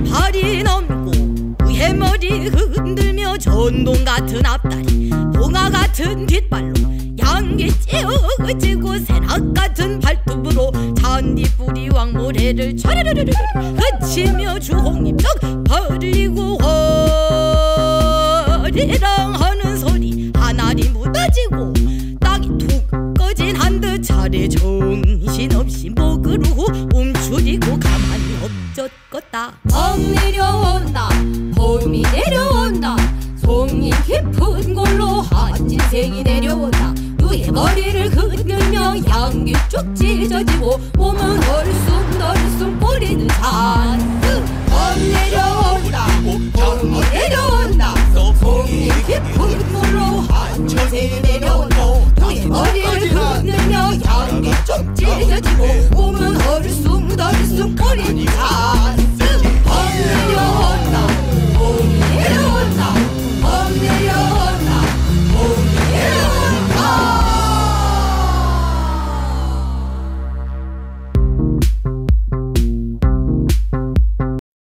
팔이 넘고 위에 머리 흔들며 전동 같은 앞다리 봉화 같은 뒷발로 양귀 찌우지고 새낙 같은 발톱으로 잔디뿌리 왕모래를 촤르르르르 그치며 주홍잎쩍 벌리고 허리랑 하는 소리 하나리 무너지고 땅이 툭 꺼진 한듯 차례 정신없이 목으로 움츠리고 가만히 엎젖겄다. 멍 내려온다 봄이 내려온다 송이 깊은 골로 한진생이 내려온다. 누의 머리를 흔들며 양귀 쭉 찢어지고 몸은 얼숭덜숭 뿌리는 잔뜩. 멍 내려온다 봄이 내려온다 송이 깊은 골로 한진생이 내려온다. 누의 머리를 흔들며 양귀 쭉 찢어지고 몸은 얼숭